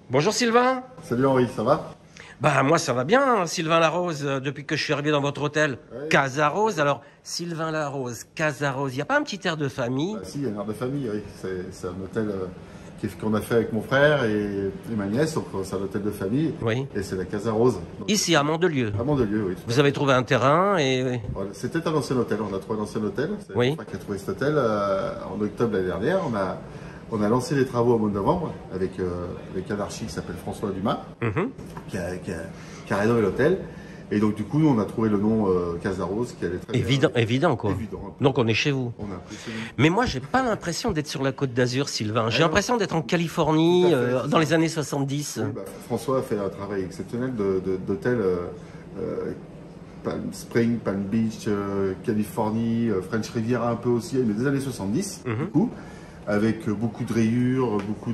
Bonjour Sylvain. Salut Henri, ça va? Bah moi ça va bien, Sylvain Larose, depuis que je suis arrivé dans votre hôtel. Ouais. Casa Rose, alors Sylvain Larose, Casa Rose, il n'y a pas un petit air de famille? Bah, si, il y a un air de famille, oui. C'est un hôtel qu'on a fait avec mon frère et ma nièce, donc c'est un hôtel de famille. Oui. Et c'est la Casa Rose. Donc, Ici à Mandelieu. à Mandelieu, oui. Vous avez trouvé un terrain et... Voilà, c'était un ancien hôtel, on a trouvé un ancien hôtel. C'est Oui. mon frère qui a trouvé cet hôtel en octobre l'année dernière. On a lancé les travaux au mois de novembre avec un archi qui s'appelle François Dumas, Mhm. qui a rénové l'hôtel. Et donc du coup, on a trouvé le nom Casa Rose qui allait très bien. Évident quoi. Évident. Donc on est chez vous. On a apprécié. Mais moi j'ai pas l'impression d'être sur la Côte d'Azur, Sylvain. J'ai non. l'impression d'être en Californie, Tout à fait, c'est dans ça. les années 70. Oui, bah, François a fait un travail exceptionnel d'hôtel Palm Spring, Palm Beach, Californie, French Riviera un peu aussi, mais des années 70, Mhm. du coup, avec beaucoup de rayures, beaucoup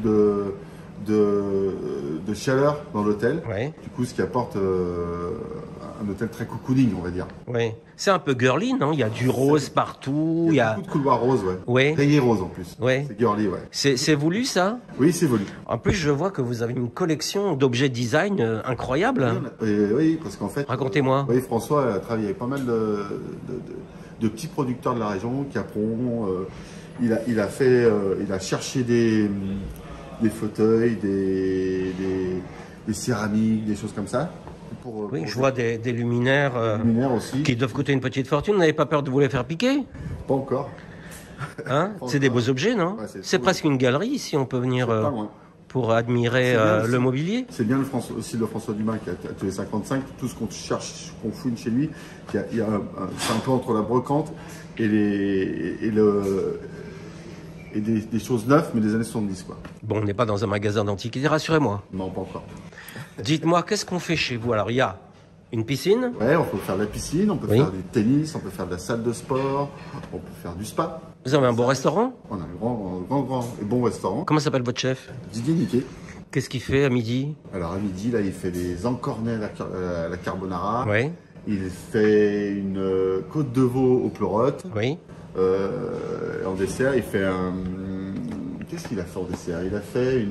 de chaleur dans l'hôtel. Ouais, Du coup, ce qui apporte un hôtel très cocooning, on va dire. ouais. C'est un peu girly, non? Il y a du rose partout, Il y a beaucoup de couloirs roses, ouais. Ouais. Rayés roses en plus. Ouais. C'est girly, ouais. C'est voulu ça? Oui, c'est voulu. En plus, je vois que vous avez une collection d'objets design incroyable. Oui, parce qu'en fait... Racontez-moi. Oui, François a travaillé avec pas mal de petits producteurs de la région, Capron. Il a cherché des fauteuils, des céramiques, des choses comme ça. Oui, je vois des luminaires luminaires aussi. qui doivent coûter une petite fortune. Vous n'avez pas peur de vous les faire piquer? Pas encore. Hein? Pas C'est des encore. beaux objets, non? Ouais, C'est presque une galerie ici, on peut venir Pas loin. pour admirer C'est bien le aussi. mobilier. C'est bien aussi le François Dumas qui a tous les 55, tout ce qu'on cherche, qu'on fouine chez lui, c'est un peu entre la brocante et des choses neuves, mais des années 70, quoi. Bon, on n'est pas dans un magasin d'antiquité, rassurez-moi. Non, pas encore. Dites-moi, qu'est-ce qu'on fait chez vous? Alors, il y a une piscine. Ouais, on peut faire de la piscine, on peut Oui. faire du tennis, on peut faire de la salle de sport, on peut faire du spa. Vous avez un bon restaurant? On a un grand et bon restaurant. Comment s'appelle votre chef? Didier Niquet. Qu'est-ce qu'il fait à midi? Alors à midi, là, il fait des encornets à la carbonara. Oui, Il fait une côte de veau aux pleurotes. oui. En dessert, il fait un... Qu'est-ce qu'il a fait en dessert? Il a fait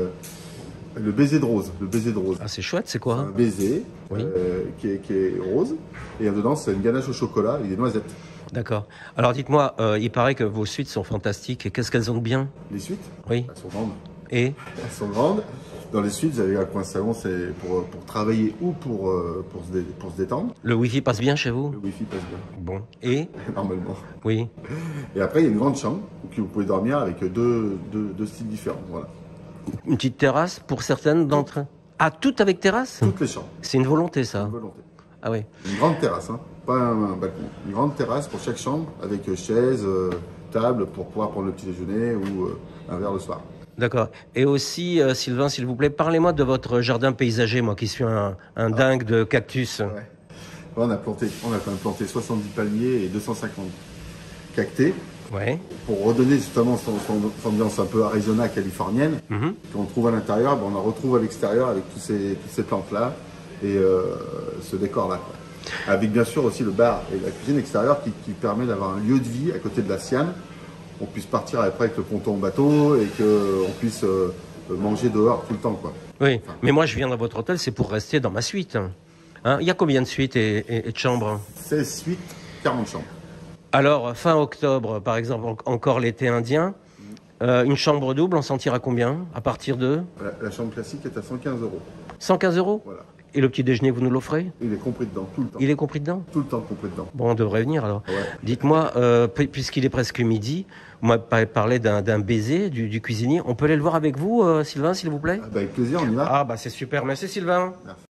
le baiser de rose. Le baiser de rose. Ah, c'est chouette, c'est Un quoi? baiser Oui. qui est rose. Et dedans, c'est une ganache au chocolat et des noisettes. D'accord. Alors, dites-moi, il paraît que vos suites sont fantastiques. Et qu'est-ce qu'elles ont de bien? Les suites, Oui. elles sont grandes. Et? Elles sont grandes. Dans les suites, vous avez un coin salon, c'est pour travailler ou pour se détendre. Le Wi-Fi passe bien chez vous? Le Wi-Fi passe bien, Bon. Et? normalement. Oui. Et après, il y a une grande chambre où vous pouvez dormir avec deux styles différents. Voilà. Une petite terrasse pour certaines d'entre elles? Ah, toutes avec terrasse? Toutes les chambres, C'est une volonté, ça. une volonté. Ah oui. Une grande terrasse, hein, pas un balcon. Une grande terrasse pour chaque chambre avec chaise, table pour pouvoir prendre le petit déjeuner ou un verre le soir. D'accord. Et aussi, Sylvain, s'il vous plaît, parlez-moi de votre jardin paysager, moi qui suis un dingue de cactus. Ouais. On a quand même planté 70 palmiers et 250 cactés Ouais. pour redonner justement son ambiance un peu Arizona californienne. Mhm. Qu'on trouve à l'intérieur, on en retrouve à l'extérieur avec toutes ces plantes-là et ce décor-là. Avec bien sûr aussi le bar et la cuisine extérieure qui permet d'avoir un lieu de vie à côté de la Siane. On puisse partir après avec le ponton en bateau et qu'on puisse manger dehors tout le temps, quoi. Oui. Mais moi, je viens dans votre hôtel, c'est pour rester dans ma suite. Hein, il y a combien de suites et de chambres? 16 suites, 40 chambres. Alors, fin octobre, par exemple, encore l'été indien, une chambre double, on s'en tire à combien? À partir de La chambre classique est à 115 €. 115 euros? Voilà. Et le petit déjeuner, vous nous l'offrez? Il est compris dedans, tout le temps. Il est compris dedans? Tout le temps compris dedans. Bon, on devrait venir alors. Ouais. Dites-moi, puisqu'il est presque midi, vous m'avez parlé d'un baiser du cuisinier. On peut aller le voir avec vous, Sylvain, s'il vous plaît? Ah bah, avec plaisir, on y va. Ah, bah c'est super. Merci, Sylvain. Merci.